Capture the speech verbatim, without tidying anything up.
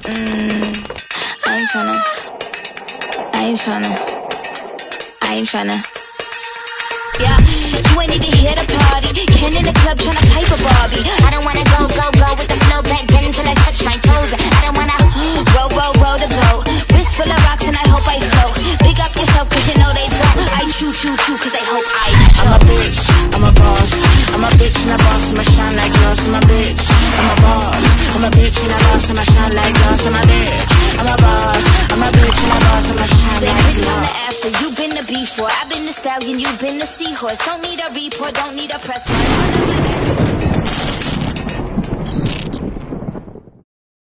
Mm, I ain't tryna, I ain't tryna, I ain't tryna. Yeah, you ain't even here to party. Ken in the club tryna pipe a Barbie. I don't wanna go, go, go with the flow back then till I touch my toes. I don't wanna roll, roll, roll the boat. Wrist full of rocks and I hope I float. Big up yourself cause you know they don't. I choo, choo, choo cause they hope I choke. I'm a bitch, I'm a boss. I'm a bitch and a boss, I'ma shine like yours. I'm a bitch, I'm a boss. I'm a bitch and a boss, I'ma shine like yours. I'm a bitch, I'm a boss. I'm a bitch and a boss, I'ma shine like yours. Say bitch, I'm the after, you been the before. I've been the stallion, you been the seahorse. Don't need a report, don't need a press.